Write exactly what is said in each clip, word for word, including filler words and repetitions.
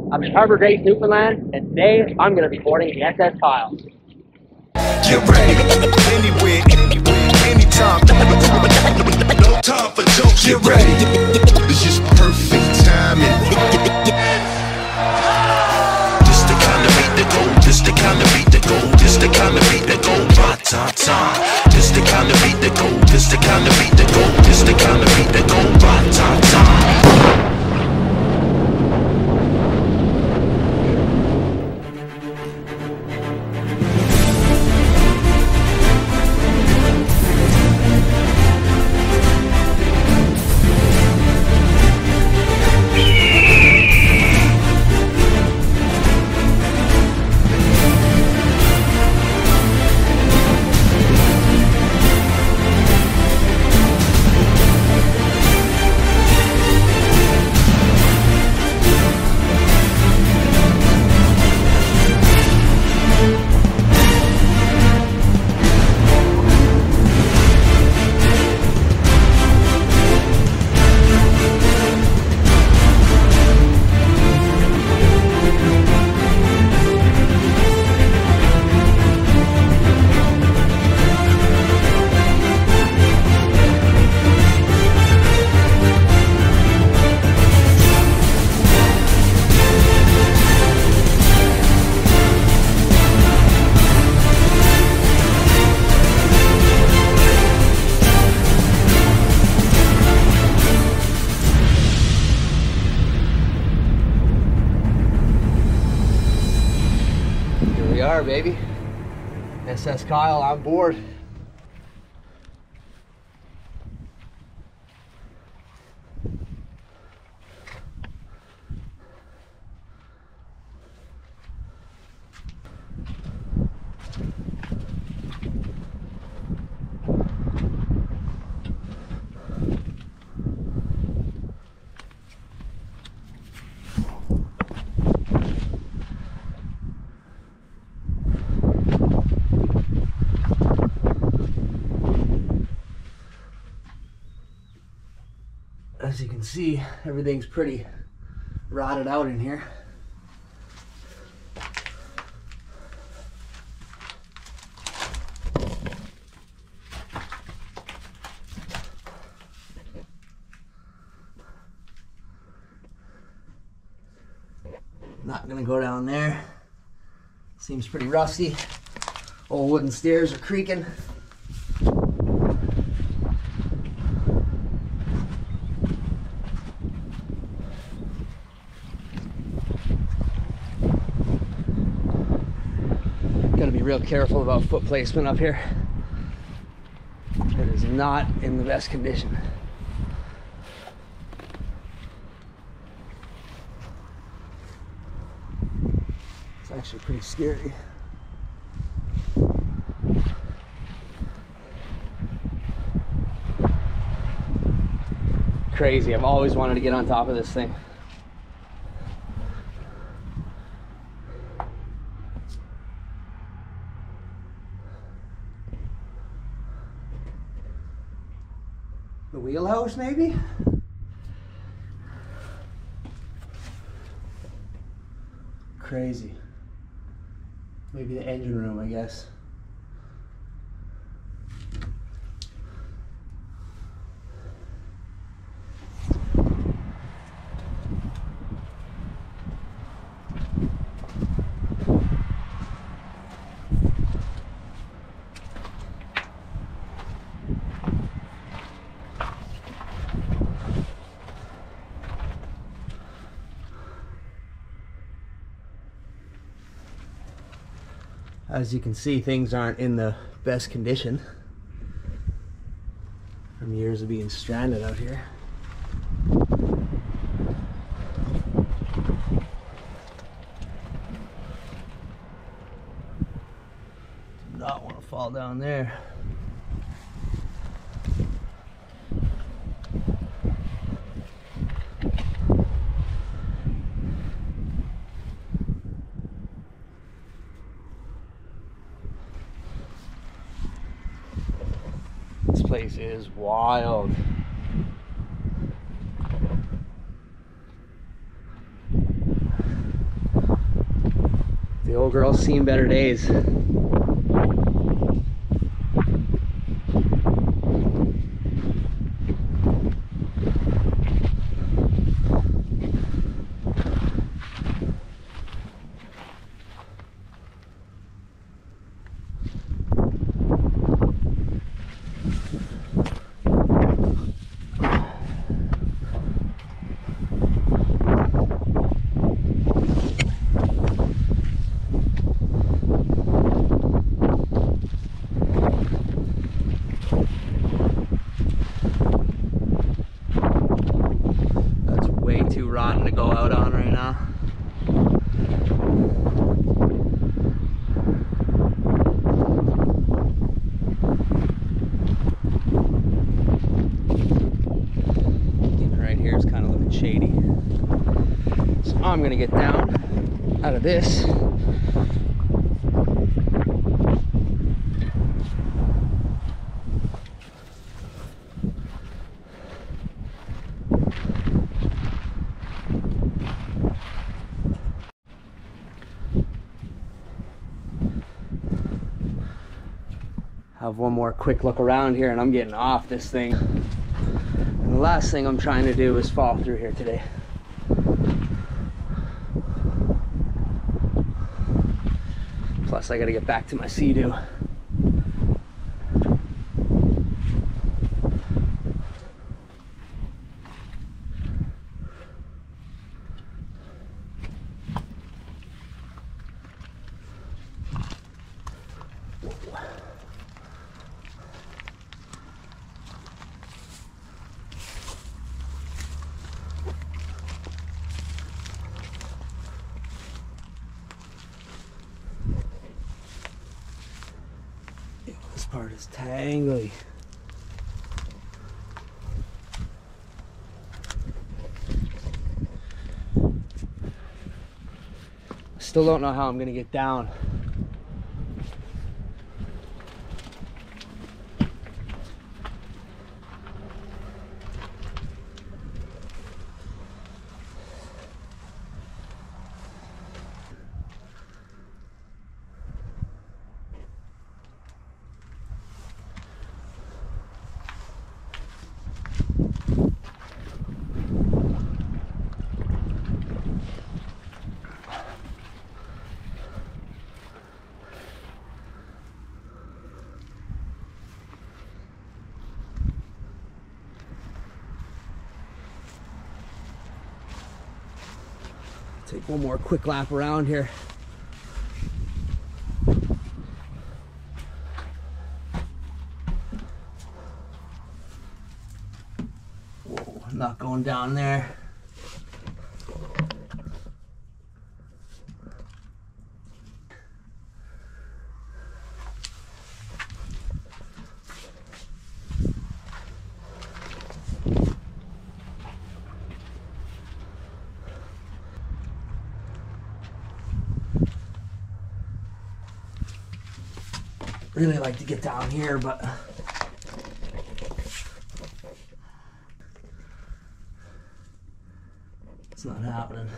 I'm in Harbour Grace, Newfoundland, and today I'm going to be boarding the S S Kyle. Get ready, anywhere, anytime, no time for jokes. Get ready, it's just perfect timing. This the kind of beat that go, this the kind of beat that go, this the kind of beat that go, ba-ta-ta. This the kind of beat that go, this the kind of beat that go, this the kind of beat that go, ba-ta-ta. We are, baby. S S Kyle on board. As you can see, everything's pretty rotted out in here. Not gonna go down there. Seems pretty rusty. Old wooden stairs are creaking. Gotta be real careful about foot placement up here. It is not in the best condition. It's actually pretty scary. Crazy, I've always wanted to get on top of this thing. The wheelhouse, maybe? Crazy. Maybe the engine room, I guess. As you can see, things aren't in the best condition from years of being stranded out here. Do not want to fall down there. This place is wild. old girl's seen better days. Rotten to go out on right now. Even right here is kind of looking shady. So I'm gonna get down out of this. Have one more quick look around here and I'm getting off this thing. And the last thing I'm trying to do is fall through here today. Plus I gotta get back to my Sea-Doo. This part is tangly. I still don't know how I'm gonna get down. Take one more quick lap around here. Whoa, I'm not going down there. Really like to get down here, but it's not happening.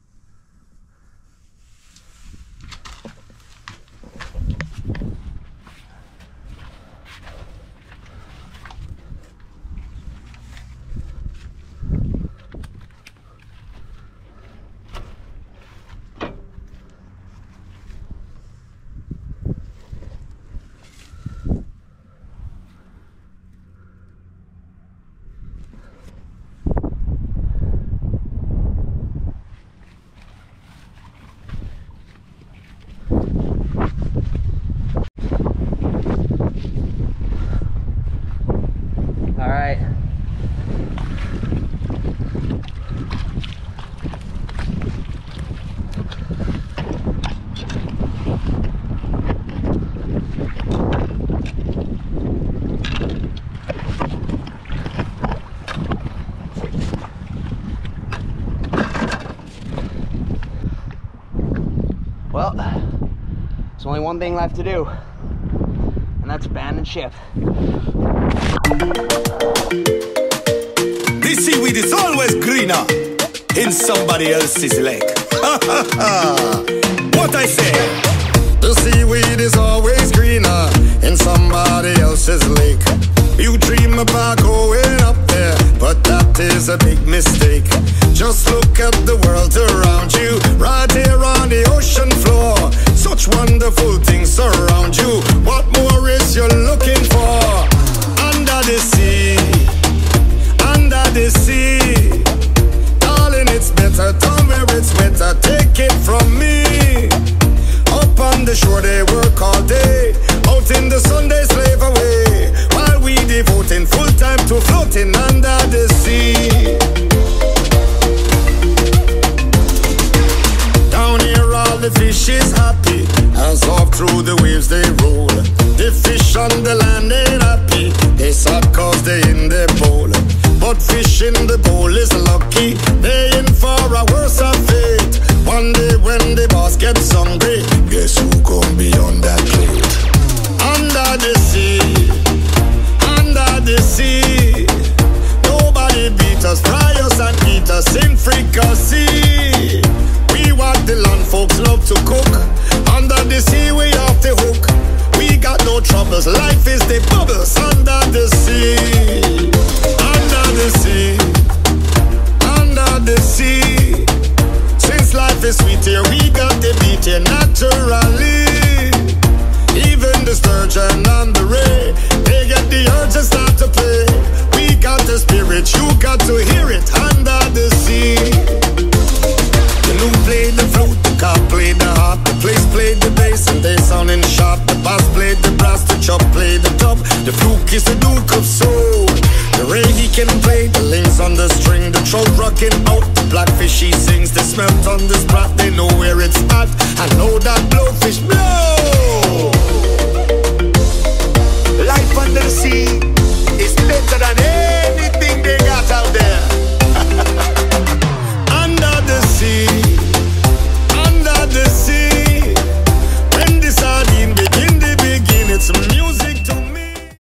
Well, there's only one thing left to do, and that's abandon ship. This seaweed is always greener in somebody else's lake. What I say? The seaweed is always greener in somebody else's lake. You dream about going up there, but that is a big mistake. Just look at the world around you, right here on the ocean floor. Such wonderful things surround you. What more is you looking for? Under the sea, under the sea. Darling, it's better down where it's wetter. Take it from me. Up on the shore they work all day, out in the sun they slave away, while we devoting full time to floating under the sea. Down here all the fish is happy, as off through the waves they roll. The fish on the land ain't happy, they sad cause they in their bowl. But fish in the bowl is lucky, they in for a worse of fate. One day when the boss gets hungry, guess who gon' be on that plate? Under the sea, under the sea. Nobody beat us, fry us and eat us in fricassee. We what the land folks love to cook. Under the sea we off the hook. We got no troubles, life is the bubbles. Under the sea, under the sea, under the sea. Since life is sweet here, we got the beat here naturally. Even the sturgeon and the ray, they get the urge to start to play. We got the spirit, you got to hear it. Under the sea. The loon played the flute, the cop played the harp, the place played the bass and they sounding sharp. The bass played the brass, the chop played the top. The fluke is the duke of soul. The ray he can play the links on the string. The trout rocking out, the blackfish he sings. The smelt on the sprat, they know